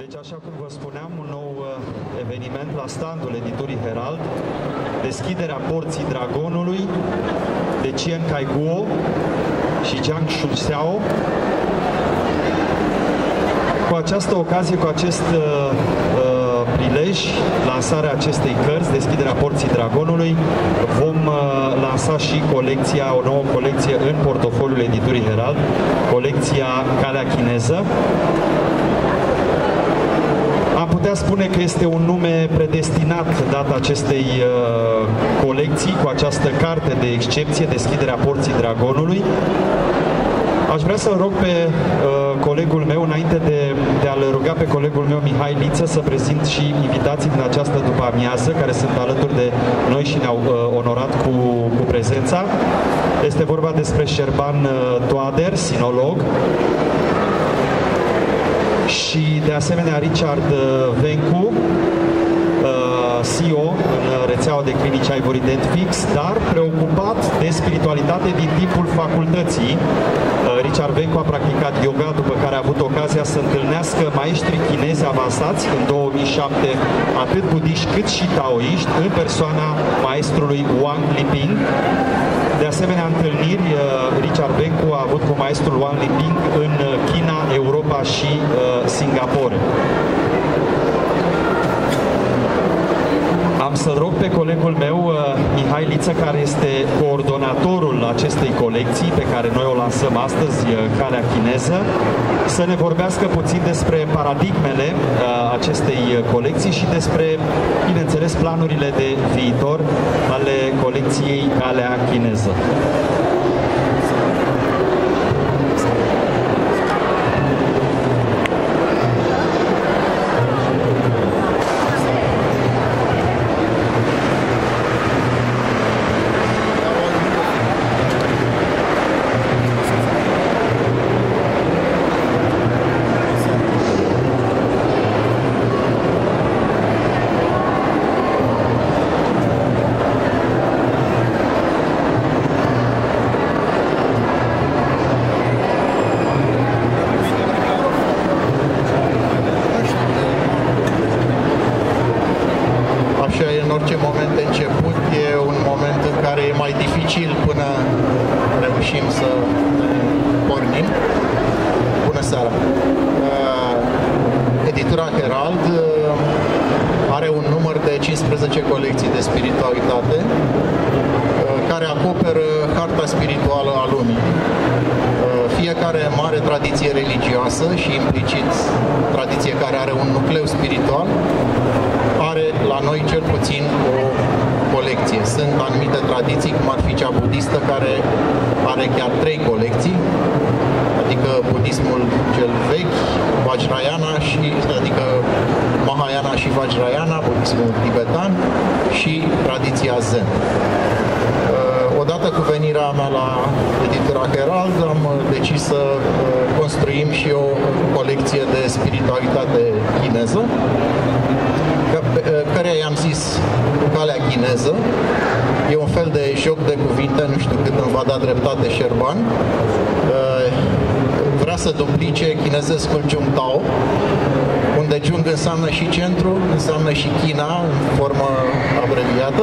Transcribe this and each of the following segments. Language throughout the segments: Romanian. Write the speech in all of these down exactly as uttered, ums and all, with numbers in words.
Deci, așa cum vă spuneam, un nou uh, eveniment la standul editurii Herald, deschiderea porții Dragonului de Chien Kai-guo și Jiang Shuxiao. Cu această ocazie, cu acest uh, uh, prilej, lansarea acestei cărți, deschiderea porții Dragonului, vom uh, lansa și colecția, o nouă colecție în portofoliul editurii Herald, colecția Calea Chineză. Am putea spune că este un nume predestinat dat acestei uh, colecții, cu această carte de excepție, deschiderea porții Dragonului. Aș vrea să-l rog pe uh, colegul meu, înainte de, de a-l ruga pe colegul meu Mihai Liță, să prezint și invitații din această după-amiază, care sunt alături de noi și ne-au uh, onorat cu, cu prezența. Este vorba despre Șerban uh, Toader, sinolog, și de asemenea Richard Vencu, C E O în rețeaua de clinici Ivory Dent Fix, dar preocupat de spiritualitate din timpul facultății. Richard Vencu a practicat yoga, după care a avut ocazia să întâlnească maestri chinezi avansați în două mii șapte, atât budiști cât și taoiști, în persoana maestrului Wang Liping. De asemenea întâlniri, Richard Vencu a avut cu maestrul Wang Liping în China, Europa și uh, Singapore. Am să rog pe colegul meu, Mihai Liță, care este coordonatorul acestei colecții pe care noi o lansăm astăzi, Calea Chineză, să ne vorbească puțin despre paradigmele acestei colecții și despre, bineînțeles, planurile de viitor ale colecției Calea Chineză. Și implicit tradiție care are un nucleu spiritual, are la noi cel puțin o colecție. Sunt anumite tradiții, cum ar fi cea budistă, care are chiar trei colecții, adică budismul cel vechi, Vajrayana, și, adică Mahayana și Vajrayana, budismul tibetan și tradiția Zen. Odată cu venirea mea la editura Herald, am decis să construim și o colecție de spiritualitate chineză, care i-am zis Calea Chineză. E un fel de joc de cuvinte, nu știu cât îmi va da dreptate Șerban. Vrea să duplice chinezescul Jungtao, unde Jung înseamnă și centru, înseamnă și China, în formă abreviată.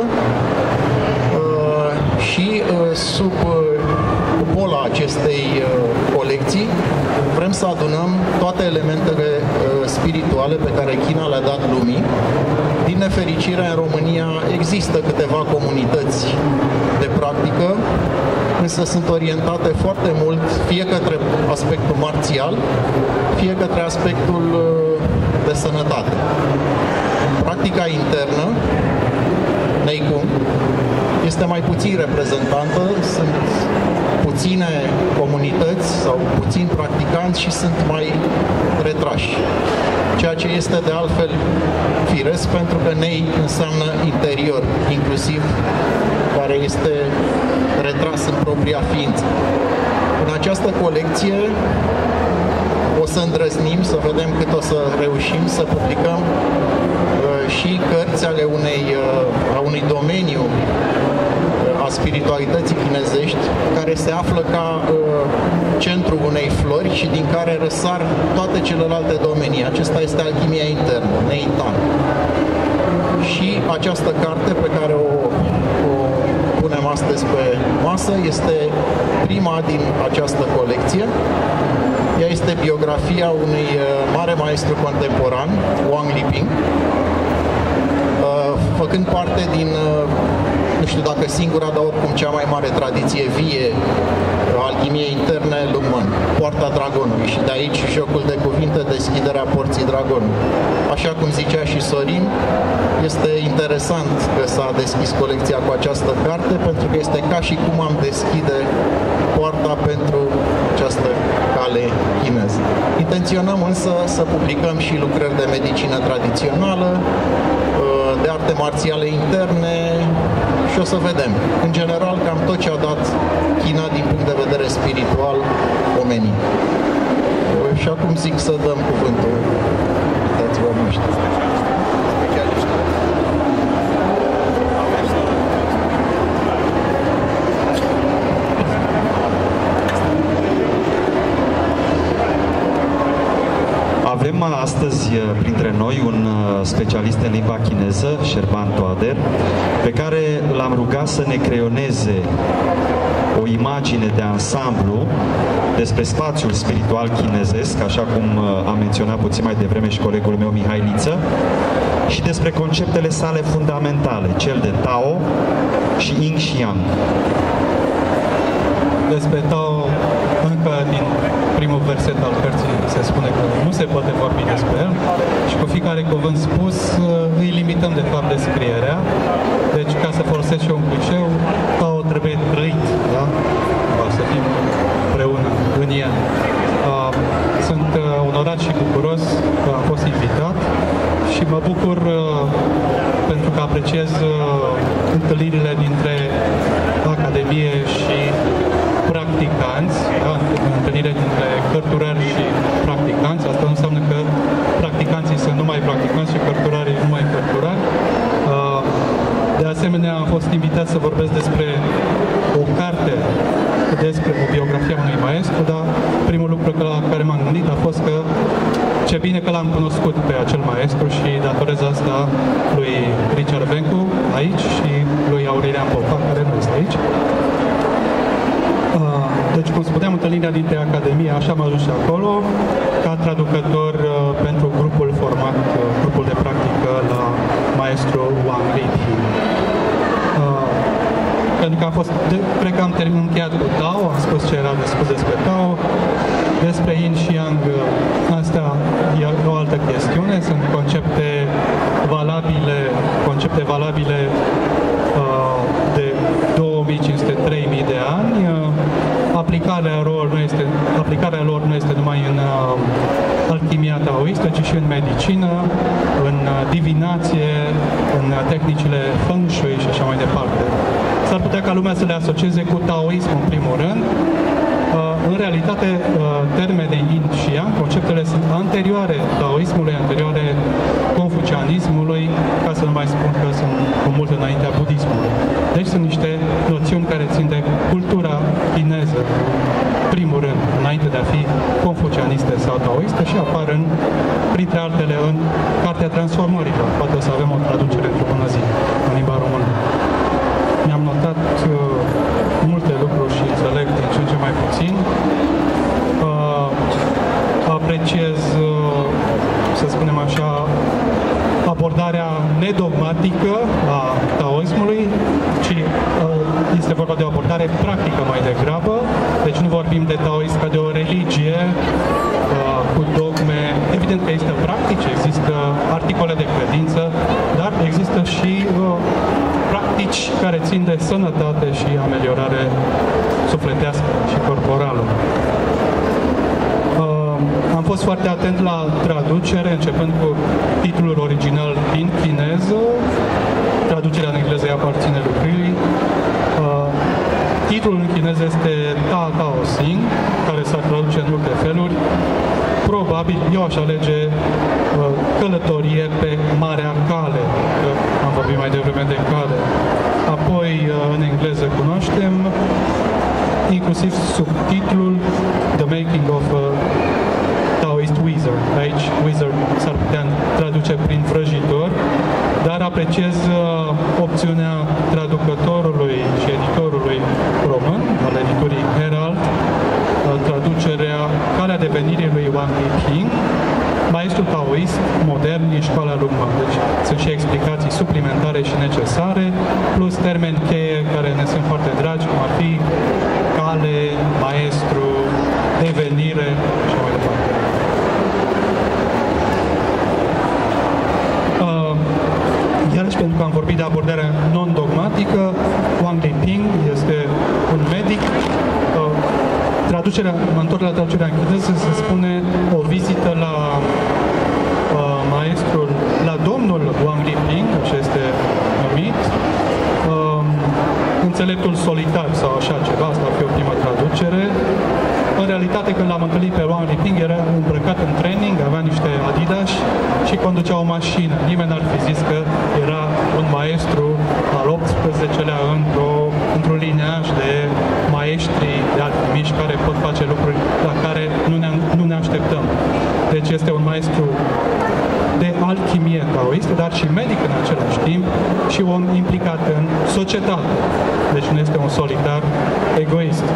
Și sub cupola acestei colecții vrem să adunăm toate elementele spirituale pe care China le-a dat lumii. Din nefericire, în România există câteva comunități de practică, însă sunt orientate foarte mult fie către aspectul marțial, fie către aspectul de sănătate. Practica internă, Neikung, este mai puțin reprezentantă, sunt puține comunități sau puțini practicanți și sunt mai retrași. Ceea ce este de altfel firesc, pentru că Nei înseamnă interior, inclusiv care este retras în propria ființă. În această colecție o să îndrăznim, să vedem cât o să reușim să publicăm și cărți ale unei, a unui domeniu a spiritualității chinezești, care se află ca uh, centrul unei flori și din care răsar toate celelalte domenii. Acesta este alchimia internă, Neitan. Și această carte pe care o, o punem astăzi pe masă este prima din această colecție. Ea este biografia unui uh, mare maestru contemporan, Wang Liping, uh, făcând parte din, uh, nu știu dacă singura, dar oricum cea mai mare tradiție vie alchimiei interne, Lungmen, Poarta Dragonului, și de aici jocul de cuvinte, deschiderea porții Dragonului. Așa cum zicea și Sorin, este interesant că s-a deschis colecția cu această carte, pentru că este ca și cum am deschide poarta pentru această cale chineză. Intenționăm însă să publicăm și lucrări de medicină tradițională, de arte marțiale interne și o să vedem. În general, cam tot ce a dat China din punct de vedere spiritual omenii. Și acum zic să dăm cuvântul invitațiilor noștri. Avem astăzi printre noi un specialist în limba chineză, Sherban Toader, pe care l-am rugat să ne creioneze o imagine de ansamblu despre spațiul spiritual chinezesc, așa cum a menționat puțin mai devreme și colegul meu Mihai Liță, și despre conceptele sale fundamentale, cel de Tao și Yin și Yang. Despre Tao, încă din primul verset al cărții se spune că nu se poate vorbi despre el și cu fiecare cuvânt spus îi limităm de fapt descrierea. Deci, ca să folosesc și eu un clișeu, Tao trebuie trăit, da? Ca să fim împreună în el. Sunt onorat și bucuros că am fost invitat și mă bucur pentru că apreciez întâlnirile dintre Academie și practicanți, da? Întâlnire dintre cărturari și practicanți. Asta nu înseamnă că practicanții sunt numai practicanți și cărturarii numai cărturari. De asemenea, am fost invitat să vorbesc despre o carte, despre o biografie a unui maestru, dar primul lucru la care m-am gândit a fost că ce bine că l-am cunoscut pe acel maestru și datorez asta lui Richard Vencu aici și lui Aurelian Popa, care nu este aici. Deci, cum spuneam, întâlnirea dintre Academie, așa am ajuns și acolo, ca traducător pentru grupul format, grupul de practică la maestru Wang Liping. Pentru că am fost, de, cred că am încheiat cu Tao, am spus ce era de spus despre Tao, despre Yin și Yang, asta e o altă chestiune, sunt concepte valabile, concepte valabile uh, de două mii cinci sute - trei mii de ani. Aplicarea lor nu este, aplicarea lor nu este numai în uh, alchimia taoistă, ci și în medicină, în uh, divinație, în uh, tehnicile feng shui și așa mai departe. S-ar putea ca lumea să le asocieze cu taoism în primul rând. Uh, în realitate, uh, termenii Yin și Yang, conceptele sunt anterioare taoismului, anterioare confucianismului, ca să nu mai spun că sunt cu mult înaintea budismului. Deci sunt niște noțiuni care țin de cultura chineză, primul rând, înainte de a fi confucianiste sau taoiste, și apar în, printre altele, în Cartea Transformărilor. Poate o să avem o traducere într-o bună zi în limba română. Mi-am notat uh, multe lucruri și înțeleg din ce în ce mai puțin. Uh, apreciez, uh, să spunem așa, abordarea nedogmatică a taoismului, ci uh, este vorba de o abordare practică mai degrabă. Deci nu vorbim de taoism ca de o religie uh, cu dogme. Evident că există practici, există articole de credință, dar există și uh, practici care țin de sănătate și ameliorare sufletească și corporală. Am fost foarte atent la traducere, începând cu titlul original din chineză. Traducerea în engleză aparține lui Pili. Uh, titlul în chineză este Ta Tao Xing, care s-ar traduce în multe feluri. Probabil eu aș alege uh, călătorie pe Marea Cale, că am vorbit mai devreme de cale. Apoi, în engleză cunoaștem inclusiv subtitlul The Making of a Taoist Wizard. Aici, wizard s-ar putea traduce prin vrăjitor, dar apreciez opțiunea traducătorului și editorului român, al editurii Herald, traducerea Calea devenirii lui Wang Liping, maestru taoist modern din școala lui Meng. Deci sunt și explicații suplimentare și necesare, plus termeni cheie care ne sunt foarte dragi, cum ar fi cale, maestru, devenire și mai departe. Uh, iarăși, pentru că am vorbit de abordarea non-dogmatică, Wang Liping este un medic. Uh, traducerea, mă întorc la traducerea engleză, se spune o vizită la uh, maestrul, la domnul Wang Liping, așa este numit, uh, înțeleptul solitar sau așa ceva, asta ar fi o primă traducere. În realitate, când l-am întâlnit pe Wang Liping, era îmbrăcat în training, avea niște Adidas și conducea o mașină. Nimeni n-ar fi zis că era un maestru al optsprezecelea într-o, într-un lineaj de maestri, de alchimiști care pot face lucruri la care nu ne, nu ne așteptăm. Deci este un maestru de alchimie taoistă, dar și medic în același timp și om implicat în societate. Deci nu este un solitar egoist.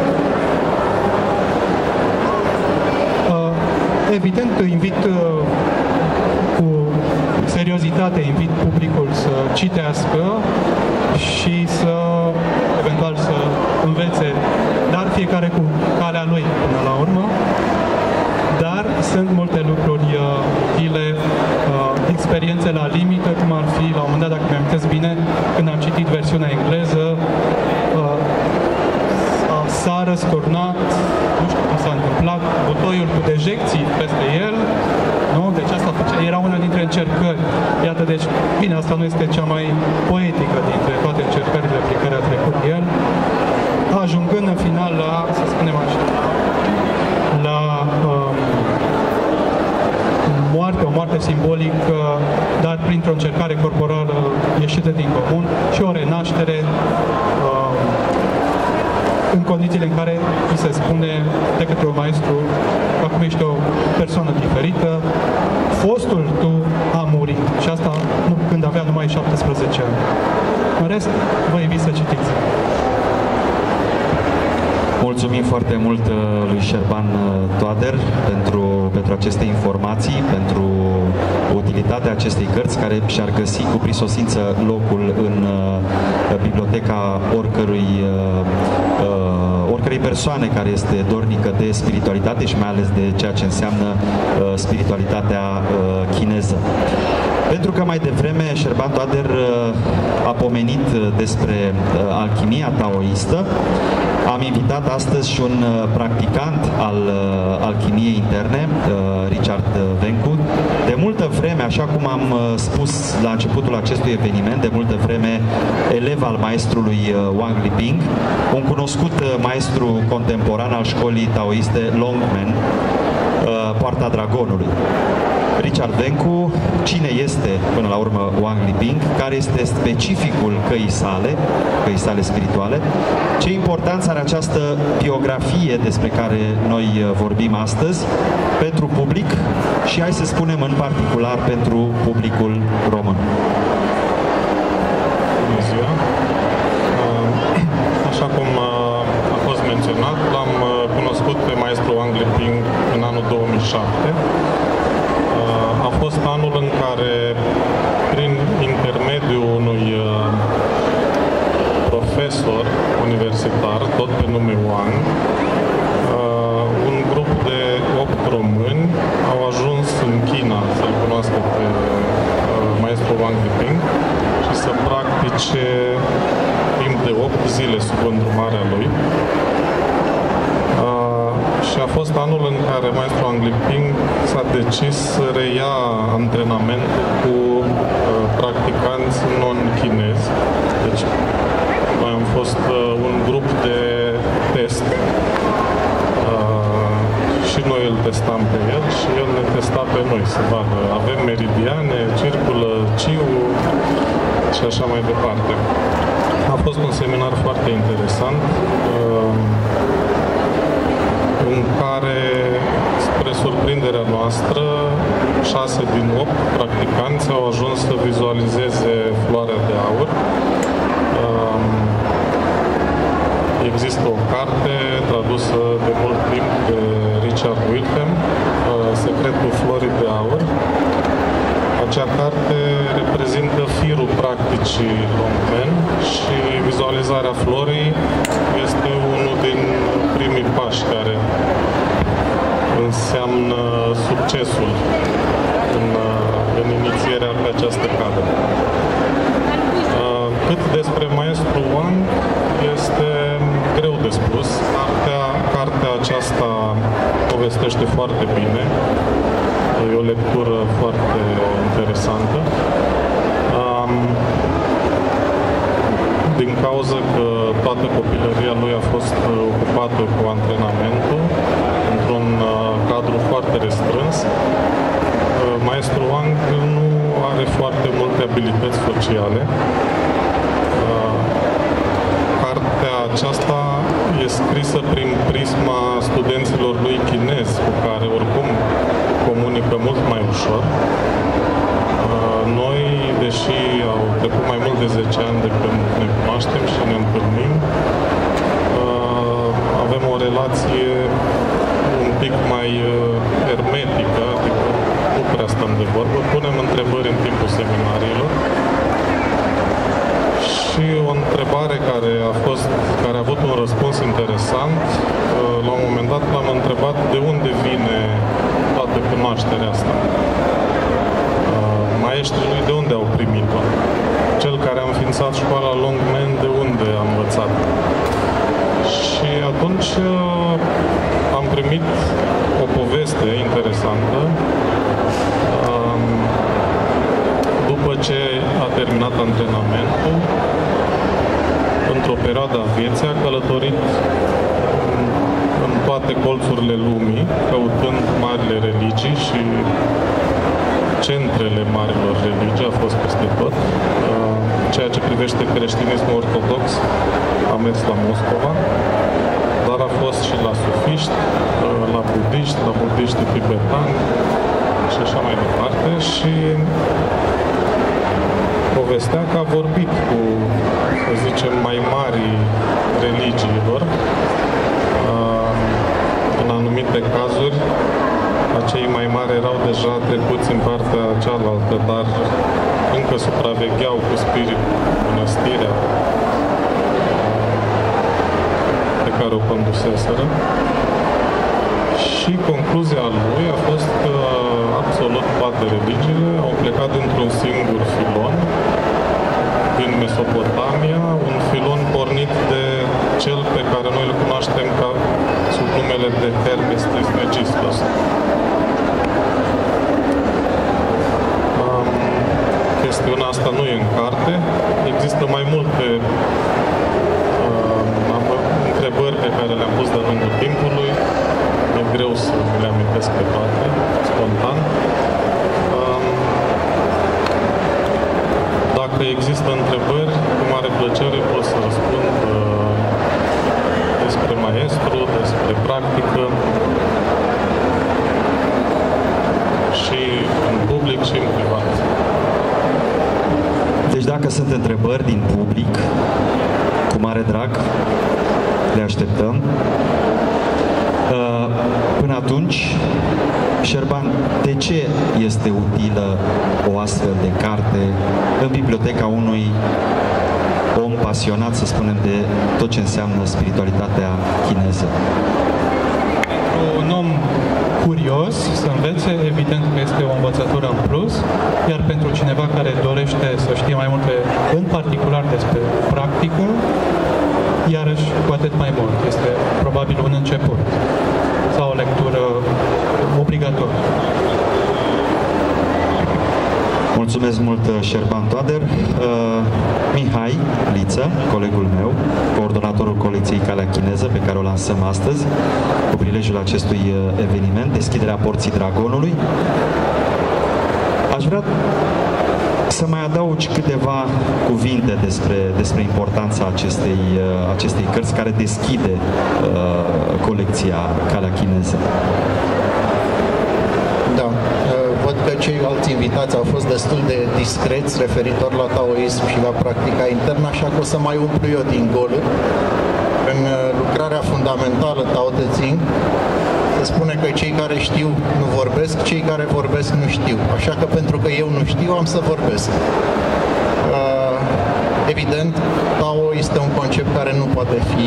Evident, invit cu seriozitate, invit publicul să citească și să, eventual, să învețe, dar fiecare cu calea lui până la urmă. Dar sunt multe lucruri utile, experiențe la limită, cum ar fi, la un moment dat, dacă mi-amintesc bine, când am citit versiunea engleză, s-a răsturnat, nu știu cum s-a întâmplat, butoiul cu dejecții peste el, nu? Deci asta face, era una dintre încercări. Iată, deci, bine, asta nu este cea mai poetică dintre toate încercările prin care a trecut el, ajungând în final la, să spunem așa, la um, moarte, o moarte simbolică, dar printr-o încercare corporală ieșită din comun și o renaștere um, în condițiile în care îi se spune de către un maestru, acum ești o persoană diferită, fostul tu a murit. Și asta nu, când avea numai șaptesprezece ani. În rest, vă invit să citiți. Mulțumim foarte mult lui Șerban Toader pentru, pentru aceste informații, pentru utilitatea acestei cărți, care și-ar găsi cu prisosință locul în uh, biblioteca oricărui, uh, uh, oricărei persoane care este dornică de spiritualitate și mai ales de ceea ce înseamnă uh, spiritualitatea uh, chineză. Pentru că mai devreme Șerban Toader uh, a pomenit despre uh, alchimia taoistă, am invitat astăzi și un uh, practicant al uh, alchimiei interne, uh, Richard Vencu. De multă vreme, așa cum am uh, spus la începutul acestui eveniment, de multă vreme elev al maestrului uh, Wang Liping, un cunoscut uh, maestru contemporan al școlii taoiste Longmen, uh, Poarta Dragonului. Richard Vencu, cine este până la urmă Wang Liping, care este specificul căii sale, căii sale spirituale, ce importanță are această biografie despre care noi vorbim astăzi pentru public și, hai să spunem, în particular pentru publicul român. Bună ziua! Așa cum a fost menționat, l-am cunoscut pe maestru Wang Liping în anul două mii șapte. A fost anul în care, prin intermediul unui profesor universitar, tot pe nume Wang, un grup de opt români au ajuns în China să-l cunoască pe maestru Wang Liping și să practice timp de opt zile sub îndrumarea lui. Și a fost anul în care maestru Wang Liping s-a decis să reia antrenamente cu uh, practicanți non-chinezi. Deci, noi am fost uh, un grup de test uh, și noi îl testam pe el și el ne testa pe noi să vadă. Avem meridiane, circulă Ciu și așa mai departe. A fost un seminar foarte interesant, în care, spre surprinderea noastră, șase din opt practicanți au ajuns să vizualizeze floarea de aur. Există o carte tradusă de mult timp de Richard Wilhelm, Secretul florii de aur. Acea carte reprezintă firul practicii Longmen și vizualizarea florii este unul din primii pași care înseamnă succesul în, în inițierea pe această cale. Cât despre Maestru Wang, este greu de spus. Cartea, cartea aceasta povestește foarte bine. E o lectură foarte interesantă. Din cauza că toată copilăria lui a fost ocupată cu antrenamentul, într-un cadru foarte restrâns, Maestru Wang nu are foarte multe abilități sociale. Cartea aceasta e scrisă prin prisma studenților lui chinezi, cu care oricum comunică mult mai ușor. Noi, deși au trecut mai mult de zece ani de când ne cunoaștem și ne întâlnim, avem o relație un pic mai hermetică, adică nu prea stăm de vorbă, punem întrebări în timpul seminariilor. Și o întrebare care a fost, care a avut un răspuns interesant, la un moment dat l-am întrebat de unde vine toată cunoașterea asta. Maestrii lui de unde au primit-o? Cel care a înființat școala Longmen de unde a învățat? Și atunci am primit o poveste interesantă. După ce a terminat antrenamentul, într-o perioadă a vieții, a călătorit în toate colțurile lumii, căutând marile religii și centrele marilor religii, a fost peste tot. Ceea ce privește creștinismul ortodox, a mers la Moscova, dar a fost și la sufiști, la budiști, la budiști tibetani și așa mai departe. Și povestea că a vorbit cu, să zicem, mai mari religiilor. În anumite cazuri, acei mai mari erau deja trecuți în partea cealaltă, dar încă supravegheau cu spirit mănăstirea pe care o conduseseră. Și concluzia lui a fost că absolut toate religiile au plecat dintr-un singur filon, din Mesopotamia, un filon pornit de cel pe care noi îl cunoaștem ca sub numele de Hermes Trismegistos. Um, chestiunea asta nu e în carte. Există mai multe um, întrebări pe care le-am pus de-a lungul timpului. E greu să le amintesc pe toate, spontan. Um, dacă există întrebări, cu mare plăcere pot să răspund uh, despre maestru, despre practică, și în public și în privat. Deci dacă sunt întrebări din public, cu mare drag, le așteptăm. Până atunci, Șerban, de ce este utilă o astfel de carte în biblioteca unui om pasionat, să spunem, de tot ce înseamnă spiritualitatea chineză? Un om curios să învețe, evident că este o învățătură în plus, iar pentru cineva care dorește să știe mai multe, în particular despre practică, iarăși cu atât mai mult. Este probabil un început sau o lectură obligatorie. Mulțumesc mult, Șerban Toader. Uh, Mihai Liță, colegul meu, coordonatorul colecției Calea Chineză, pe care o lansăm astăzi, cu prilejul acestui eveniment, deschiderea Porții Dragonului. Aș vrea să mai adaugi câteva cuvinte despre, despre importanța acestei, acestei cărți care deschide uh, colecția Calea Chineză. Da. Văd că ceilalți invitați au fost destul de discreți referitor la taoism și la practica internă, așa că o să mai umplu eu din goluri. În lucrarea fundamentală Tao Te Ching se spune că cei care știu nu vorbesc, cei care vorbesc nu știu. Așa că pentru că eu nu știu, am să vorbesc. Evident, Tao este un concept care nu poate fi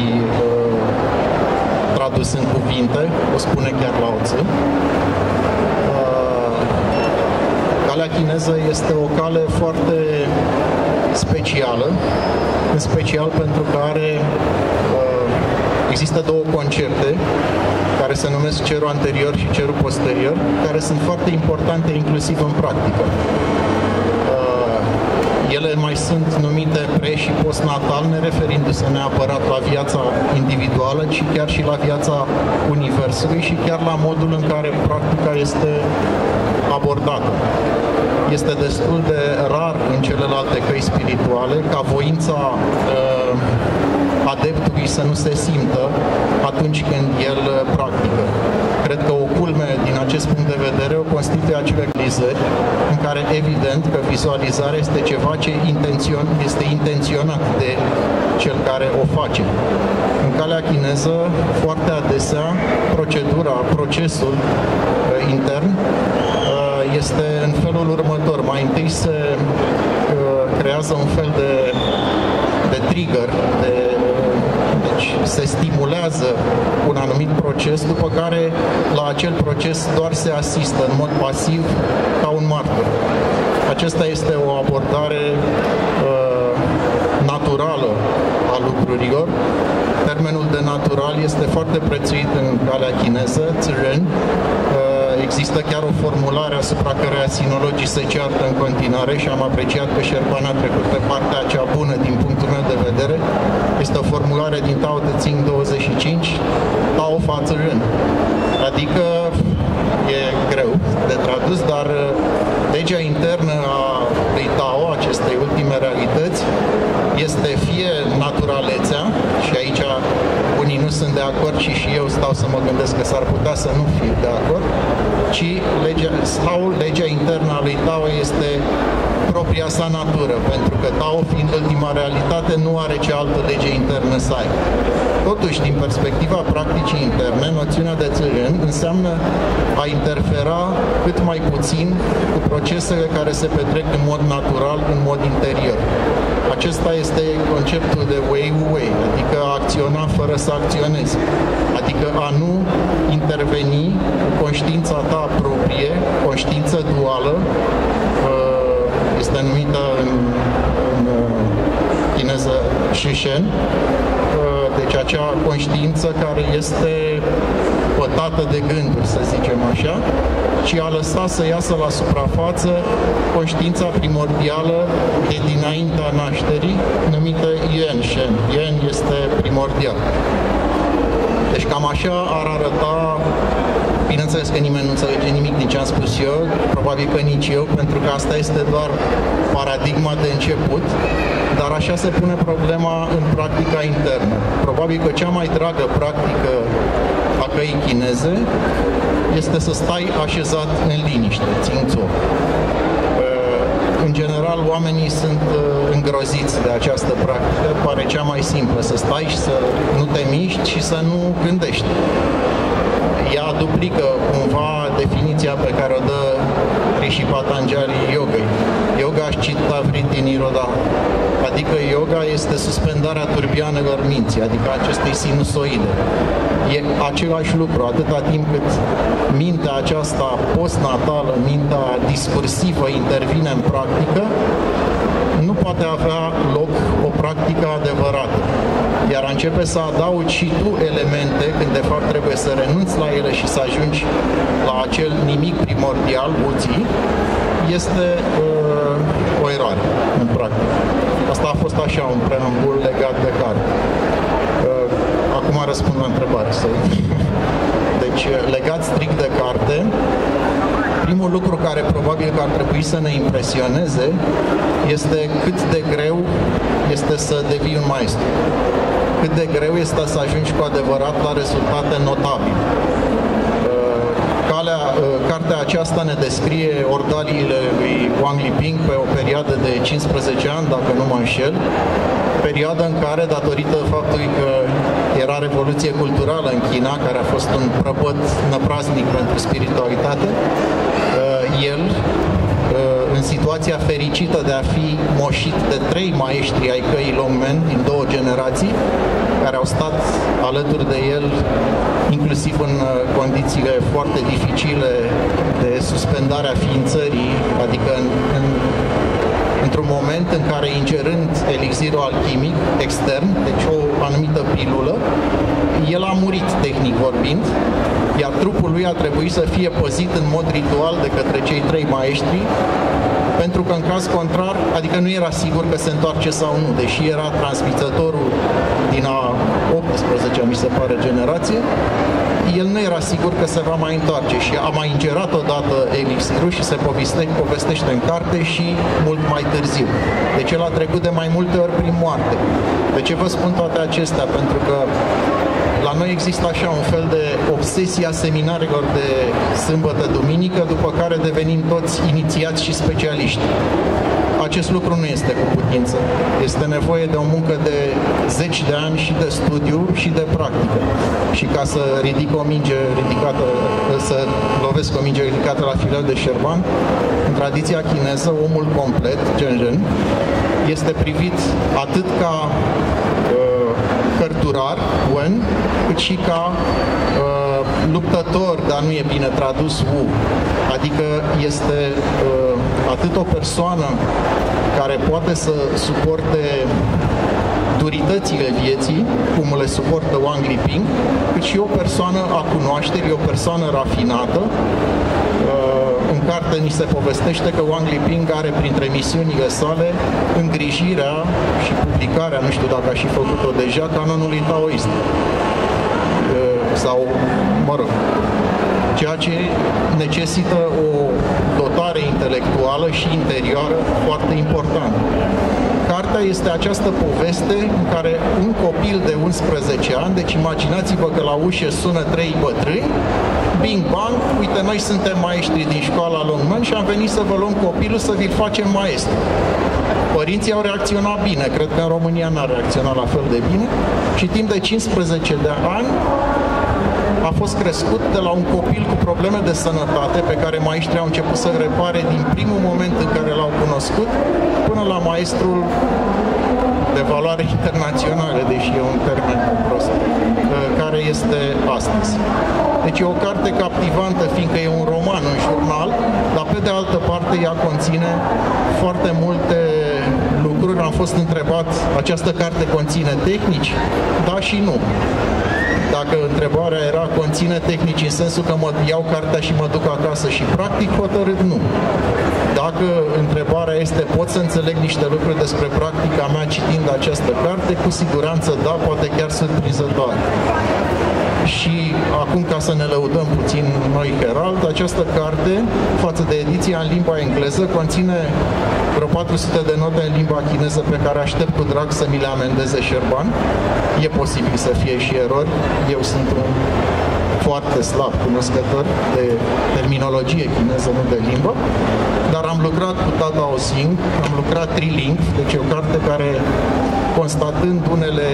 tradus în cuvinte, o spune chiar Lao Tzu. Calea chineză este o cale foarte specială, în special pentru că are, există două concepte care se numesc cerul anterior și cerul posterior, care sunt foarte importante inclusiv în practică. Ele mai sunt numite pre- și postnatal, nereferindu-se neapărat la viața individuală, ci chiar și la viața Universului și chiar la modul în care practica este abordată. Este destul de rar în celelalte căi spirituale ca voința uh, adeptului să nu se simtă atunci când el practică. Cred că o culme din acest punct de vedere o constituie acele realizări în care evident că vizualizarea este ceva ce intențion, este intenționat de cel care o face. În calea chineză, foarte adesea, procedura, procesul uh, intern uh, este în felul următor. Mai întâi se uh, creează un fel de, de trigger, de Deci se stimulează un anumit proces, după care la acel proces doar se asistă în mod pasiv ca un martor. Acesta este o abordare uh, naturală a lucrurilor. Termenul de natural este foarte prețuit în calea chineză, Ziren. Există chiar o formulare asupra căreia sinologii se ceartă în continuare și am apreciat că Sherpan a trecut pe partea cea bună din punctul meu de vedere. Este o formulare din Tao Te Ching douăzeci și cinci, Tao Fa Ziren. Adică e greu de tradus, dar legea internă a lui Tao, acestei ultime realități, este fie naturalețea, și aici unii nu sunt de acord și și eu stau să mă gândesc că s-ar putea să nu fiu de acord, ci legea, sau legea internă a lui Tao este propria sa natură, pentru că Tao, fiind ultima realitate, nu are ce altă lege internă să aibă. Totuși, din perspectiva practicii interne, noțiunea de Ziren înseamnă a interfera cât mai puțin cu procesele care se petrec în mod natural, în mod interior. Acesta este conceptul de Wei Wu Wei, adică a acționa fără să acționezi, adică a nu interveni cu conștiința ta proprie, conștiință duală, este numită în, în chineză Shishen, deci acea conștiință care este pătată de gânduri, să zicem așa, și a lăsat să iasă la suprafață conștiința primordială de dinaintea nașterii, numită Yuan Shen. Yuan este primordial. Deci cam așa ar arăta. Bineînțeles că nimeni nu înțelege nimic din ce am spus eu, probabil că nici eu, pentru că asta este doar paradigma de început, dar așa se pune problema în practica internă. Probabil că cea mai dragă practică a căii chineze este să stai așezat în liniște, Xingzuo. În general, oamenii sunt îngroziți de această practică, pare cea mai simplă, să stai și să nu te miști și să nu gândești. Ea duplică cumva definiția pe care o dă Rishi Patanjali yogei. Yoga Chitta Vritti Nirodha. Adică yoga este suspendarea turbianelor minții, adică acestei sinusoide. E același lucru, atâta timp cât mintea aceasta postnatală, mintea discursivă intervine în practică, nu poate avea loc o practică adevărată. Iar a începe să adaugi și tu elemente, când de fapt trebuie să renunți la ele și să ajungi la acel nimic primordial, buții, este uh, o eroare în practică. Asta a fost așa un preambul legat de carte. Uh, acum răspund la întrebare. Să... Deci, legat strict de carte, Primul lucru care probabil că ar trebui să ne impresioneze este cât de greu este să devii un maestru. Cât de greu este să ajungi cu adevărat la rezultate notabile. Calea, cartea aceasta ne descrie ordaliile lui Wang Liping pe o perioadă de cincisprezece ani, dacă nu mă înșel, perioadă în care, datorită faptului că era revoluție culturală în China, care a fost un prăpăd năpraznic pentru spiritualitate, el, în situația fericită de a fi moșit de trei maestri ai căii Longmen din două generații, care au stat alături de el, inclusiv în condițiile foarte dificile de suspendare a ființării, adică în, în, într-un moment în care, ingerând elixirul alchimic extern, deci o anumită pilulă, el a murit, tehnic vorbind, iar trupul lui a trebuit să fie păzit în mod ritual de către cei trei maestri, pentru că, în caz contrar, adică nu era sigur că se întoarce sau nu, deși era transmițătorul din a optsprezecea, mi se pare, generație, el nu era sigur că se va mai întoarce și a mai ingerat odată elixirul și se poveste, povestește în carte și mult mai târziu. Deci el a trecut de mai multe ori prin moarte. De ce vă spun toate acestea? Pentru că la noi există așa un fel de obsesie a seminarilor de sâmbătă-duminică, după care devenim toți inițiați și specialiști. Acest lucru nu este cu putință. Este nevoie de o muncă de zeci de ani și de studiu și de practică. Și ca să ridic o minge ridicată, să lovesc o minge ridicată la fileu de șerban, în tradiția chineză, omul complet, Zhen-Zhen, este privit atât ca uh, cărturar, Wen, cât și ca uh, luptător, dar nu e bine tradus, Wu. Adică este uh, atât o persoană care poate să suporte duritățile vieții, cum le suportă Wang Liping, cât și o persoană a cunoașterii, o persoană rafinată. În carte ni se povestește că Wang Liping are printre misiunile sale îngrijirea și publicarea, nu știu dacă a și făcut-o deja, canonului taoist. Sau, mă rog, ceea ce necesită o dotare intelectuală și interioară foarte importantă. Cartea este această poveste în care un copil de unsprezece ani, deci imaginați-vă că la ușă sună trei bătrâni, bing bang, uite, noi suntem maestri din școala Longmen și am venit să vă luăm copilul să vi-l facem maestru. Părinții au reacționat bine, cred că în România n-a reacționat la fel de bine și timp de cincisprezece de ani a fost crescut de la un copil cu probleme de sănătate pe care maestrii au început să repare din primul moment în care l-au cunoscut până la maestrul de valoare internațională, deși e un termen prost, care este astăzi. Deci e o carte captivantă, fiindcă e un roman, un jurnal, dar pe de altă parte ea conține foarte multe lucruri. Am fost întrebat, această carte conține tehnici? Da și nu. Dacă întrebarea era conține tehnici în sensul că mă iau cartea și mă duc acasă și practic, hotărât nu. Dacă întrebarea este pot să înțeleg niște lucruri despre practica mea citind această carte, cu siguranță da, poate chiar surprinzătoare. Și acum, ca să ne lăudăm puțin noi Herald, această carte, față de ediția în limba engleză, conține vreo patru sute de note în limba chineză pe care aștept cu drag să mi le amendeze Șerban. E posibil să fie și erori. Eu sunt un foarte slab cunoscător de terminologie chineză, nu de limbă, dar am lucrat cu Tata Osing, am lucrat triling, deci o carte care, constatând unele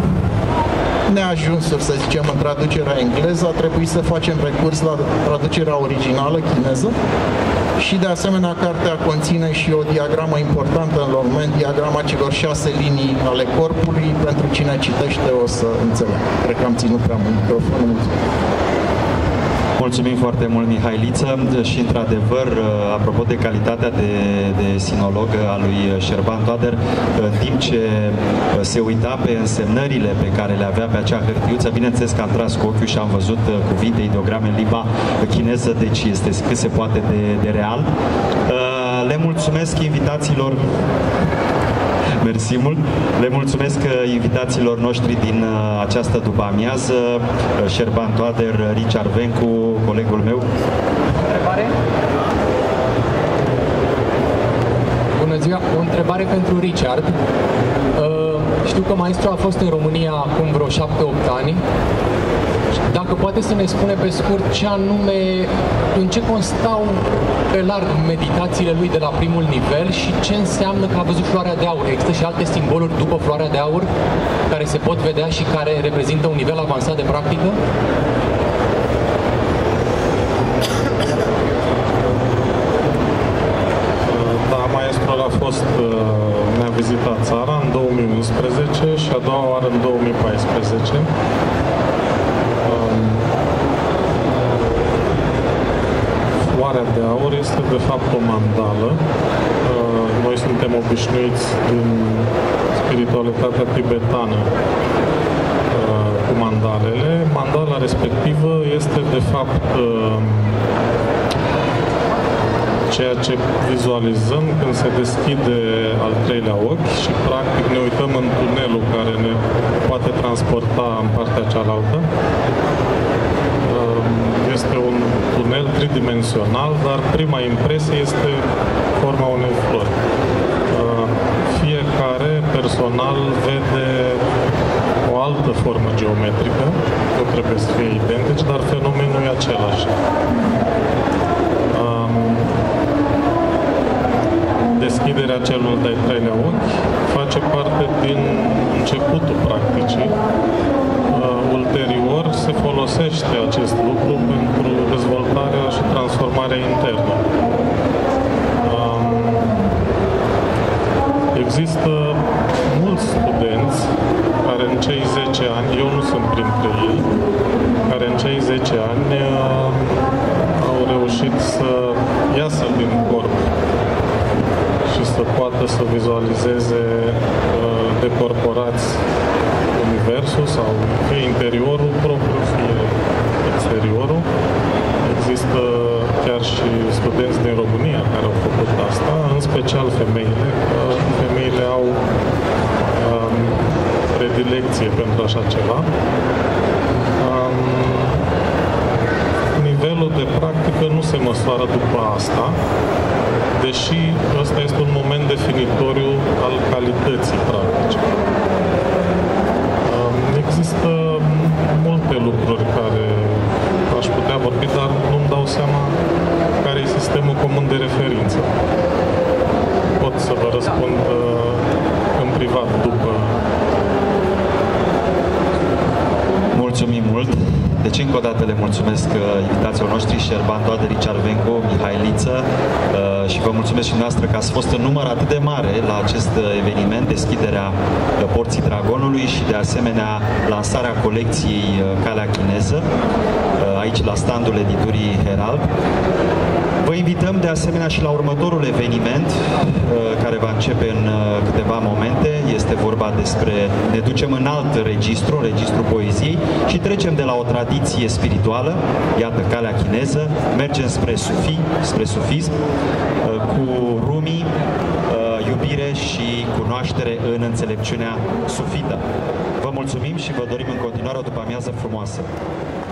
neajunsuri, să zicem, în traducerea engleză, a trebuit să facem recurs la traducerea originală chineză și, de asemenea, cartea conține și o diagramă importantă în Longmen, diagrama celor șase linii ale corpului. Pentru cine citește o să înțeleg. Cred că am ținut prea mult microfonul. Mulțumim foarte mult, Mihailiță, și într-adevăr, apropo de calitatea de, de sinolog a lui Șerban Toader, în timp ce se uita pe însemnările pe care le avea pe acea hârtiuță, bineînțeles că am tras cu ochiul și am văzut cuvinte, ideograme în limba chineză, deci este cât se poate de, de real. Le mulțumesc invitațiilor Mersi mult. Le mulțumesc invitațiilor noștri din această după-amiază, Șerban Toader, Richard Vencu, colegul meu. Întrebare? ziua! O întrebare pentru Richard. Știu că maestru a fost în România acum vreo șapte opt ani. Dacă poate să ne spune pe scurt ce anume, în ce constau pe larg meditațiile lui de la primul nivel și ce înseamnă că a văzut floarea de aur. Există și alte simboluri după floarea de aur care se pot vedea și care reprezintă un nivel avansat de practică? Da, maestrul a fost, ne-a vizitat țara în două mii unsprezece și a doua oară în două mii paisprezece. Floarea de aur este de fapt o mandală. Noi suntem obișnuiți din spiritualitatea tibetană cu mandalele. Mandala respectivă este de fapt ceea ce vizualizăm când se deschide al treilea ochi și practic ne uităm în tunelul care ne poate transporta în partea cealaltă. Este un tunel tridimensional, dar prima impresie este forma unei flori. Fiecare personal vede o altă formă geometrică, nu trebuie să fie identici, dar fenomenul e același. Deschiderea celor de-ai treilea ochi face parte din începutul practicii. Ulterior se folosește acest lucru pentru dezvoltarea și transformarea internă. Există mulți studenți care în cei zece ani, eu nu sunt printre ei, care în cei zece ani au reușit să iasă din corp și să poată să vizualizeze decorporați universul sau fie interiorul propriu, fie exteriorul. Există chiar și studenți din România care au făcut asta, în special femeile. Femeile au um, predilecție pentru așa ceva. Um, nivelul de practică nu se măsoară după asta, deși ăsta este un moment definitoriu al calității practice. Există multe lucruri care aș putea vorbi, dar nu-mi dau seama care e sistemul comun de referință. Pot să vă răspund în privat după. Mulțumim mult! Deci încă o dată le mulțumesc invitațiilor noștri, Șerban Toade, Richard Vencu, Mihai Liță, și vă mulțumesc și noastră că ați fost în număr atât de mare la acest eveniment, deschiderea Porții Dragonului și de asemenea lansarea colecției Calea Chineză aici la standul editurii Herald. Vă invităm de asemenea și la următorul eveniment care va începe în câteva momente. Este vorba despre, ne ducem în alt registru, registru poeziei și trecem de la o tradiție spirituală, iată Calea Chineză, mergem spre sufi, spre sufism, cu Rumi, iubire și cunoaștere în înțelepciunea sufită. Vă mulțumim și vă dorim în continuare o după-amiază frumoasă.